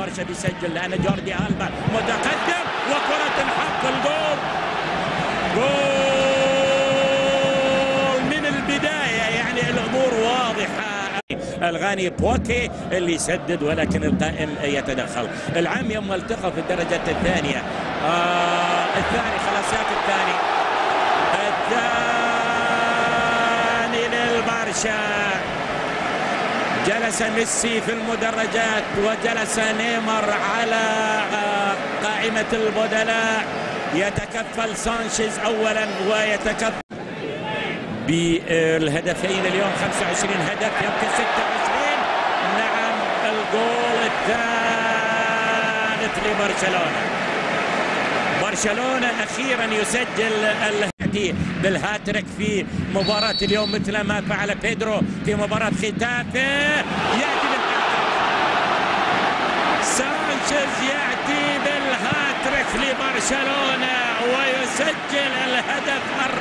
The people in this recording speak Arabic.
برشا بيسجل لأن جوردي ألبا متقدم وكرة الحق الجول. جول من البداية، يعني الأمور واضحة. الغاني بوكي اللي يسدد ولكن القائم يتدخل. العام يوم التقى في الدرجة الثانية. الثاني خلاصيات الثاني للبرشا. جلس ميسي في المدرجات وجلس نيمار على قائمة البدلاء. يتكفل سانشيز أولا ويتكفل بالهدفين اليوم. 25 هدف يمكن 26. نعم الجول الثالث لبرشلونة. برشلونة أخيرا يسجل بالهاتريك في مباراة اليوم مثل ما فعل بيدرو في مباراة ختافي. يأتي سانشيز يأتي بالهاتريك لبرشلونة ويسجل الهدف